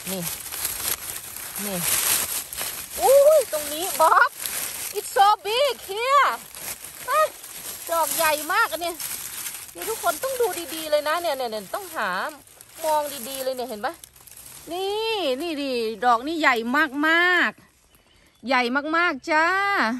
นี่นี่อุ้ยตรงนี้บ๊อบ it's so big here ดอกใหญ่มากอันนี้นี่ทุกคนต้องดูดีๆเลยนะเนี่ยต้องหามองดีๆเลยเนี่ยเห็นปะนี่ดิดอกนี่ใหญ่มากๆใหญ่มากๆจ้า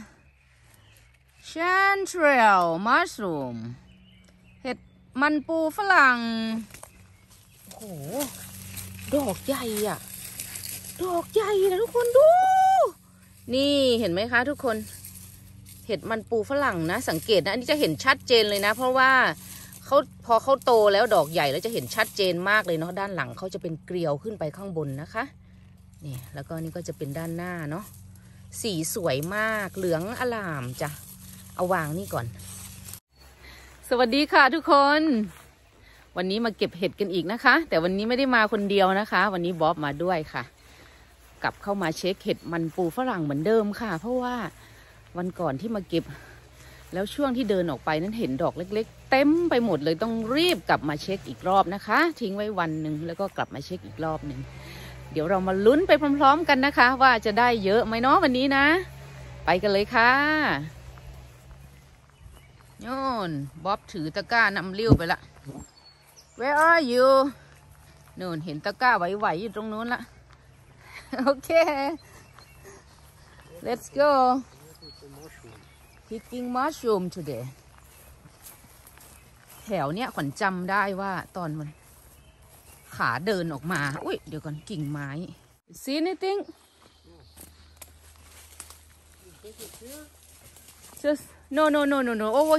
Chanterelle mushroom เห็ดมันปูฝรั่งโอ้โหดอกใหญ่อะดอกใหญ่นะทุกคนดูนี่เห็นไหมคะทุกคนเห็ดมันปูฝรั่งนะสังเกตนะอันนี้จะเห็นชัดเจนเลยนะเพราะว่าพอเขาโตแล้วดอกใหญ่แล้วจะเห็นชัดเจนมากเลยเนาะด้านหลังเขาจะเป็นเกลียวขึ้นไปข้างบนนะคะนี่แล้วก็นี่ก็จะเป็นด้านหน้าเนาะสีสวยมากเหลืองอลามจ้ะเอาวางนี่ก่อนสวัสดีค่ะทุกคนวันนี้มาเก็บเห็ดกันอีกนะคะแต่วันนี้ไม่ได้มาคนเดียวนะคะวันนี้บ๊อบมาด้วยค่ะกลับเข้ามาเช็คเห็ดมันปูฝรั่งเหมือนเดิมค่ะเพราะว่าวันก่อนที่มาเก็บแล้วช่วงที่เดินออกไปนั้นเห็นดอกเล็กๆเต็มไปหมดเลยต้องรีบกลับมาเช็คอีกรอบนะคะทิ้งไว้วันหนึ่งแล้วก็กลับมาเช็คอีกรอบหนึ่งเดี๋ยวเรามาลุ้นไปพร้อมๆกันนะคะว่าจะได้เยอะไหมเนาะวันนี้นะไปกันเลยค่ะโน่นบ๊อบถือตะกร้านำเลี้ยวไปละ Where are you โน่นเห็นตะกร้าไหวๆอยู่ตรงนู้นละโอเค let's go picking mushroom today แถวเนี้ยขวัญจำได้ว่าตอนมันขาเดินออกมาอุ้ยเดี๋ยวก่อนกิ่งไม้ see anything just no over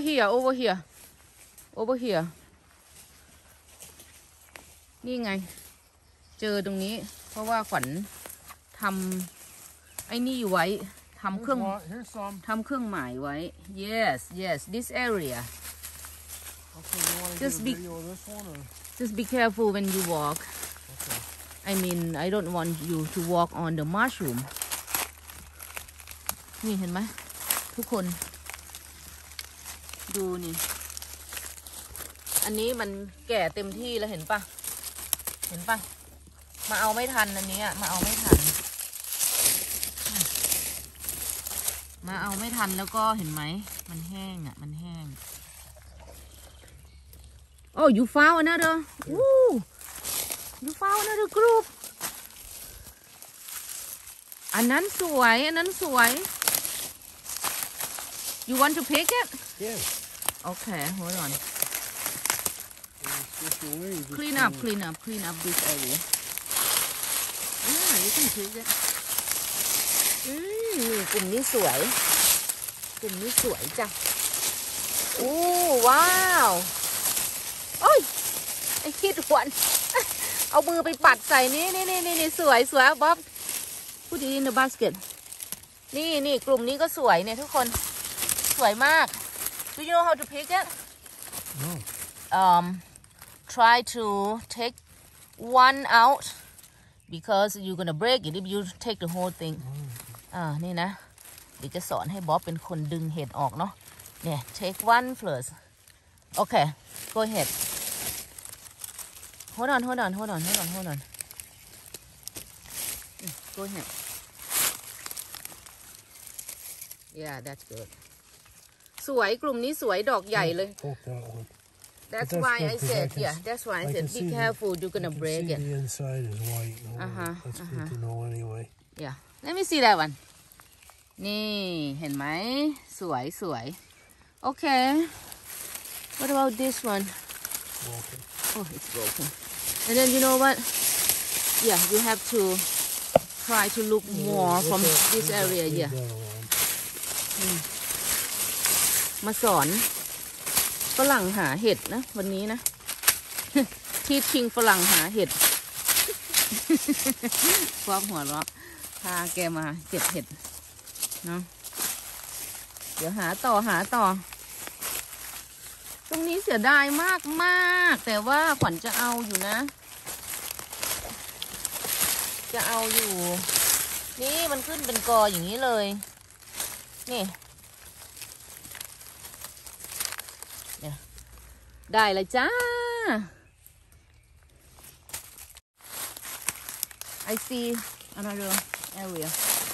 here นี่ไงเจอตรงนี้เพราะว่าขวัญทำไอ้นี่ไว้ทำเครื่องหมายไว้ yes this area just be careful when you walk I mean I don't want you to walk on the mushroom นี่เห็นไหมทุกคนดูนี่อันนี้มันแก่เต็มที่แล้วเห็นปะมาเอาไม่ทันอันนี้มาเอาไม่ทันแล้วก็เห็นไหมมันแห้งมันแห้ง Oh you found another you found another group อันนั้นสวยYou want to pick it? Yes. Okay, hold on. Clean up this area. You can pick it. กลุ่มนี้สวยจ้ะโอ้ว้าวโอ้ยไอ้คิดหวนเอามือไปปัดใส่นี่สวยบ๊อบ Put it in the basket นี่กลุ่มนี้ก็สวยเนี่ยทุกคนสวยมาก Do you know how to pick it? No. Try to take one out because you're gonna break it if you take the whole thing. นี่นะเดี๋ยวจะสอนให้บ๊อบเป็นคนดึงเห็ดออกเนาะเนี่ย take one first. Okay, go ahead. Hold on. Go ahead. Yeah, that's good. สวยกลุ่มนี้สวยดอกใหญ่เลย That's why I said be careful you're gonna break it. The inside is white. That's good to know anyway. Yeah, let me see that one. นี่เห็นไหมสวยโอเค What about this one? Broken. Oh, it's broken. And then you know what? Yeah, you have to try to look more from this area. Yeah. มาสอนฝรั่งหาเห็ดนะวันนี้นะ ที่ชิงฝรั่งหาเห็ด พวกหัวเราะพาแกมาเก็บเห็ดเนาะเดี๋ยวหาต่อตรงนี้เสียดายมากแต่ว่าขวัญจะเอาอยู่นะนี่มันขึ้นเป็นกออย่างนี้เลยนี่ได้เลยจ้า I see another area.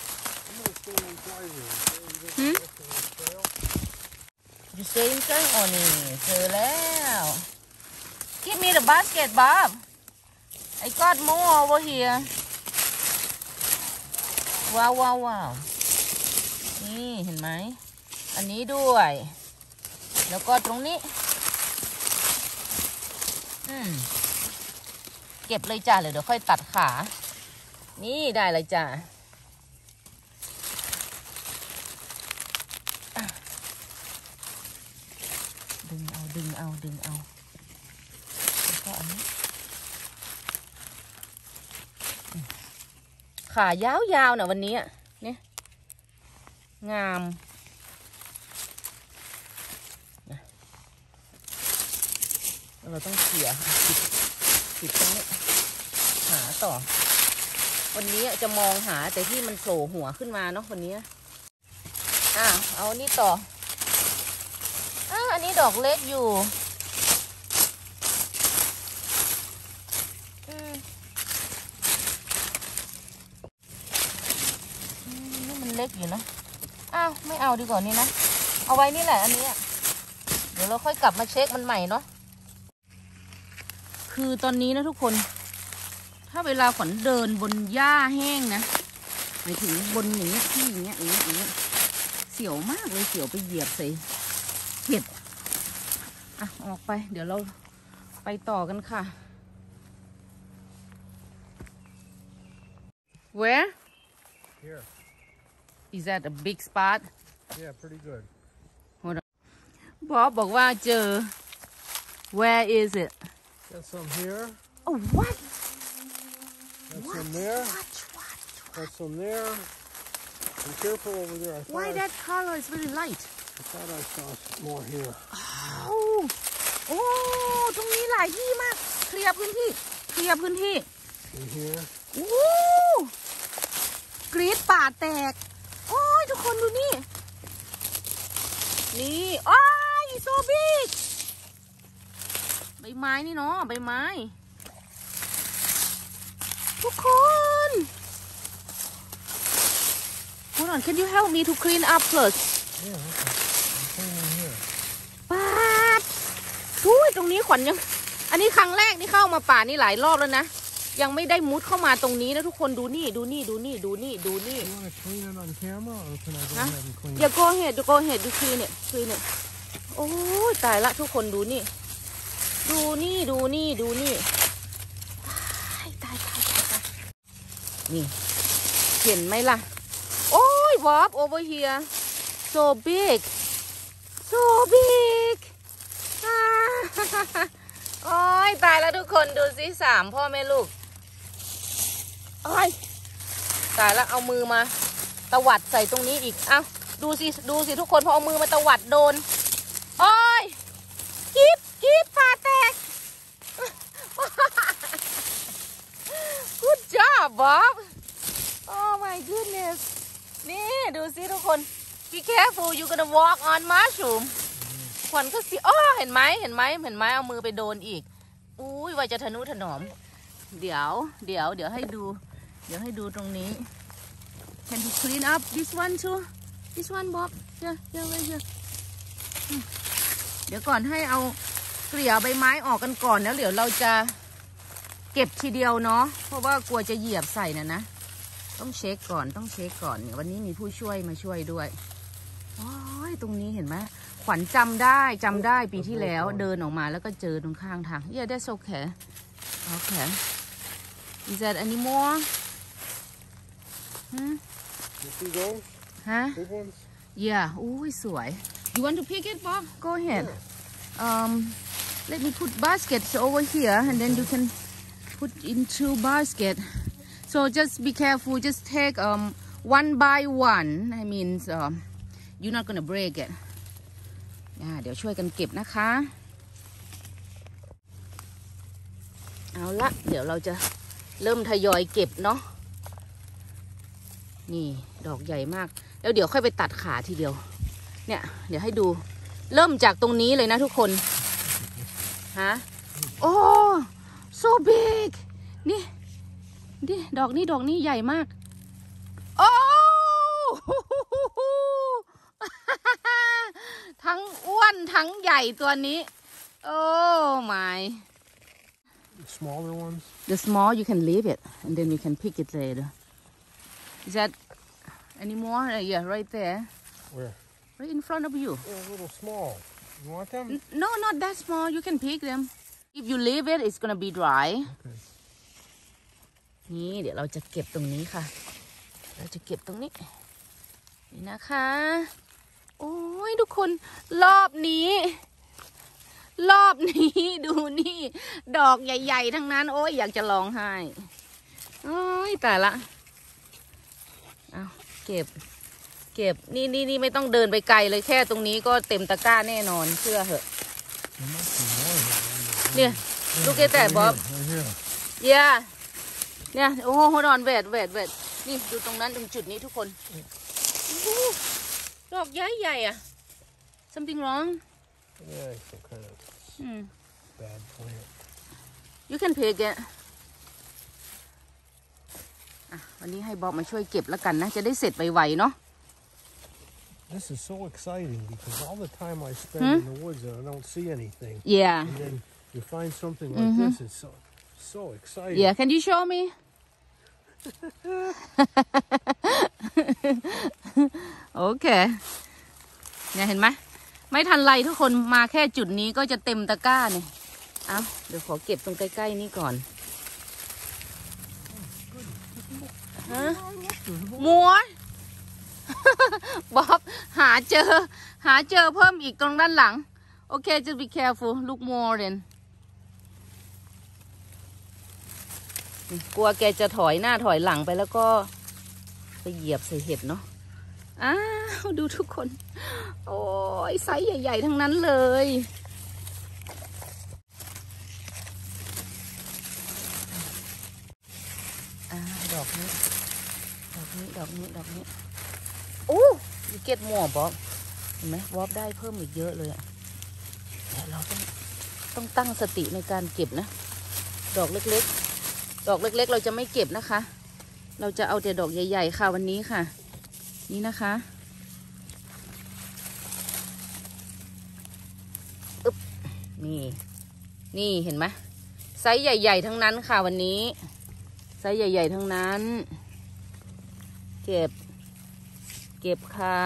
You stay inside อ๋อนี่เจอแล้ว Give me the basket Bob I got more over here ว้าวว้าวว้าวนี่เห็นไหมอันนี้ด้วยแล้วก็ตรงนี้เก็บเลยจ้าเดี๋ยวค่อยตัดขานี่ได้เลยจ้าดึงเอาแล้วก็อันนี้ขายาวๆนะวันนี้เนี่ยงามเราต้องเขี่ยปิดตรงนี้หาต่อวันนี้จะมองหาแต่ที่มันโผล่หัวขึ้นมาเนาะวันนี้เอานี่ต่ออันนี้ดอกเล็กอยู่นี่มันเล็กอยู่นะไม่เอาดีกว่านี้นะเอาไว้นี่แหละอันนี้เดี๋ยวเราค่อยกลับมาเช็คมันใหม่เนาะคือตอนนี้นะทุกคนถ้าเวลาขวัญเดินบนหญ้าแห้งนะหมายถึงบนอย่างเงี้ยที่อย่างเงี้ยเสียวมากเลยเสียวไปเหยียบใส่เห็ดออกไปเดี๋ยวเราไปต่อกันค่ะ Where? Here. Is that a big spot? Yeah, pretty good. Hold on. บอกว่าเจอ Where is it? Got some here. Oh, what? Got some there. Got some there. Be careful over there. Why that color is very light? I thought I saw some more here. โอ้ตรงนี้หลายที่มากเคลียร์พื้นที่ In here. โอ้กรีดป่าแตกโอ้ยทุกคนดูนี่โอ้ยโซบิกใบไม้นี่เนาะใบไม้ทุกคน Hold on, can you help me to clean up first? Yeah, okay. I'm cleaning here. ป่าตรงนี้ขวัญยังอันนี้ครั้งแรกที่เข้ามาป่านี่หลายรอบแล้วนะยังไม่ได้มุดเข้ามาตรงนี้นะทุกคนดูนี่ You want to clean it on camera or can I go ahead and clean it? อย่าโกเหตุดูคลีนเนี่ยโอ้ยตายละทุกคนดูนี่ตายนี่เห็นไหมล่ะโอ้ย Bob over here so big โอ้ยตายแล้วทุกคนดูสิ3พ่อแม่ลูกโอ้ยตายแล้วเอามือมาตวัดใส่ตรงนี้อีกดูสิทุกคนพอเอามือมาตวัดโดนโอ้ยกีบผ่าแตก Good job Bob Oh my goodness นี่ดูสิทุกคน Be careful you gonna walk on mushroom ขวัญก็สิเห็นไหมเอามือไปโดนอีกอุ้ยว่าจะทะนุถนอมเดี๋ยวให้ดูตรงนี้ Can you clean up this one too this one Bob right here เดี๋ยวก่อนให้เอาเกลี่ยใบไม้ออกกันก่อนแล้วเดี๋ยวเราจะเก็บทีเดียวเนาะเพราะว่ากลัวจะเหยียบใส่นะต้องเช็คก่อนเนี่ยวันนี้มีผู้ช่วยมาช่วยด้วยโอ้ยตรงนี้เห็นไหมขวัญจำได้ปีที่แล้วเดินออกมาแล้วก็เจอตรงข้างทาง Yeah that's okay Is that any more You see those? Big ones? Yeah อุ้ยสวย You want to pick it Bob Go ahead Let me put baskets over here and then you can put into basket so just be careful just take one by one I mean you're not gonna break it เดี๋ยวช่วยกันเก็บนะคะเอาละเดี๋ยวเราจะเริ่มทยอยเก็บเนาะนี่ดอกใหญ่มากแล้วเดี๋ยวค่อยไปตัดขาทีเดียวเนี่ยเดี๋ยวให้ดูเริ่มจากตรงนี้เลยนะทุกคนโอ้ so big นี่ดิดอกนี้ใหญ่มากโอ้ ทั้งอ้วนทั้งใหญ่ตัวนี้โอ้ my Smaller ones. the small you can leave it and then you can pick it later is that any more yeah right there Where? right in front of you They're a little small. You want them? no not that small you can pick them if you leave it it's gonna be dry Okay. นี่เดี๋ยวเราจะเก็บตรงนี้ค่ะเราจะเก็บตรงนี้นี่นะคะโอ้ยทุกคนรอบนี้ดูนี่ดอกใหญ่ๆทั้งนั้นโอ้ยอยากจะร้องไห้โอ้ยตายละเอาเก็บนี่ไม่ต้องเดินไปไกลเลยแค่ตรงนี้ก็เต็มตะกร้าแน่นอนเชื่อเหอะเนี่ยลูกเกแต่บ๊อบ Right here. เนี่ยโอ้โหนอนเวทนี่ดูตรงนั้นตรงจุดนี้ทุกคนดอกใหญ่อ่ะ something wrong Yeah, some kind of bad plant. you can pick it วันนี้ให้บ๊อบมาช่วยเก็บแล้วกันนะจะได้เสร็จไวๆเนาะ This is so exciting because all the time I spend in the woods and I don't see anything. yeah And then you find something like this, it's so exciting. yeah can you show me โอเคเนี่ยเห็นไหมไม่ทันไรทุกคนมาแค่จุดนี้ก็จะเต็มตะกร้าเนี่ยเอาเดี๋ยวขอเก็บตรงใกล้ๆนี่ก่อนฮะมัว บ๊อบหาเจอเพิ่มอีกตรงด้านหลังโอเค just be careful look more then กลัวแกจะถอยหน้าถอยหลังไปแล้วก็ไปเหยียบใส่เห็ดเนาะอ้าวดูทุกคนโอ้ยไซส์ใหญ่ๆทั้งนั้นเลยดอกนี้โอ้ยเก็บหมวกบ๊อบเห็นไหมบ๊อบได้เพิ่มอีกเยอะเลยอะแต่เราต้องตั้งสติในการเก็บนะดอกเล็กๆเราจะไม่เก็บนะคะ เราจะเอาแต่ดอกใหญ่ๆค่ะวันนี้ค่ะนี่นะคะอึ๊บนี่เห็นไหมไซส์ใหญ่ๆทั้งนั้นค่ะวันนี้ไซส์ใหญ่ๆทั้งนั้นเก็บค่ะ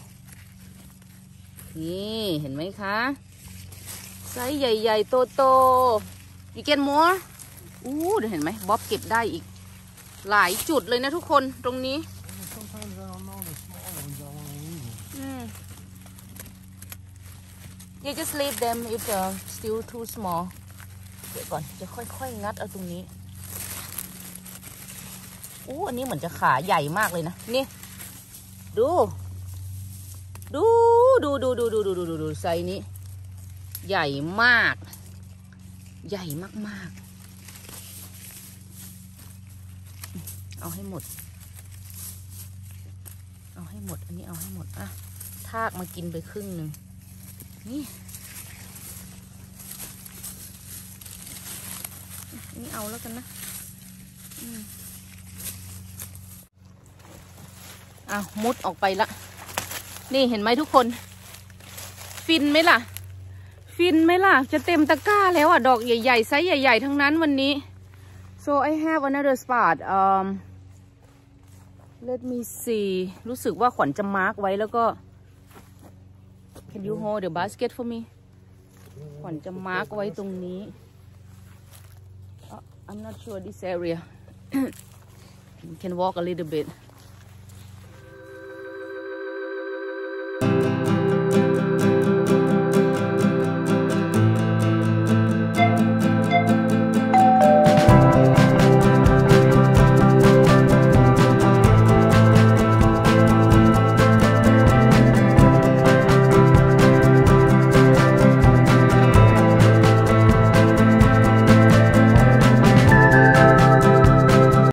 นี่เห็นไหมคะไซส์ใหญ่ๆโตๆ you get more เดี๋ยวเห็นไหมบ๊อบเก็บได้อีกหลายจุดเลยนะทุกคนตรงนี้ Sometimes I don't know the small ones. I want to leave them. you just leave them if they're still too small เดี๋ยวก่อนจะค่อยๆงัดเอาตรงนี้อันนี้เหมือนจะขาใหญ่มากเลยนะนี่ดูไซส์นี้ใหญ่มากเอาให้หมดอันนี้เอาให้หมดอ่ะทากมากินไปครึ่งหนึ่งนี่เอาแล้วกันนะมุดออกไปละนี่เห็นไหมทุกคนฟินไหมล่ะจะเต็มตะกร้าแล้วอ่ะดอกใหญ่ๆไซส์ใหญ่ๆทั้งนั้นวันนี้ so I have another spot let me see รู้สึกว่าขวัญจะมาร์กไว้แล้วก็ can you hold the basket for me ขวัญจะมาร์กไว้ตรงนี้ I'm not sure this area you can walk a little bit